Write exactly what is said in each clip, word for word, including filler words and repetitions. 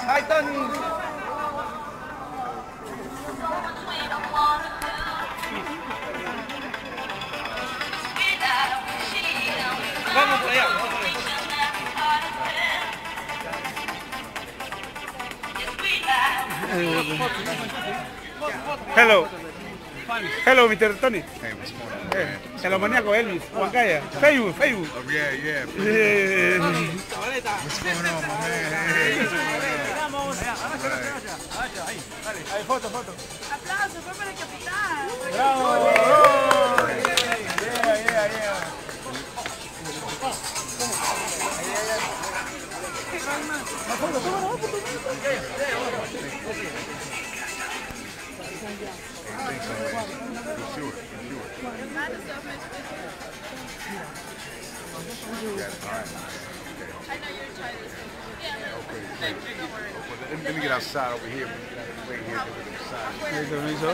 Hi, Tony. Vamos por allá, vamos por allá. Hello. Hello, mister Tony. Hey, what's going on, man? El maníaco Elvis, Huancaya. Facebook, Facebook. Oh, yeah, yeah. Eh, What's going on, my man? Hey, what's going Ahí, foto, foto. Aplausos, fue para el capitán. Bravo. Yeah, yeah, yeah. on? For sure, for sure. Yeah, all right. I know you're trying to. Yeah, Okay, great. Okay, let, me, let me get outside over here. Let me get out of the way here. Let me get outside. ¿Qué permiso?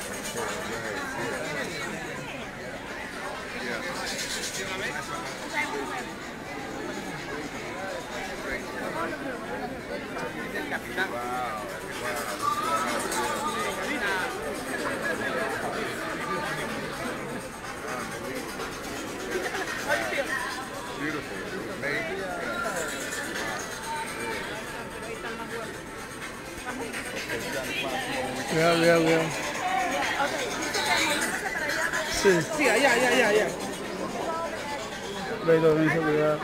Cuidado, cuidado, cuidado. Sí, sí, allá, allá, allá, allá. Ve, permiso, cuidado.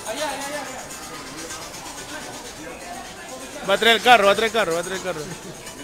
Va a traer el carro, va a traer el carro, va a traer el carro.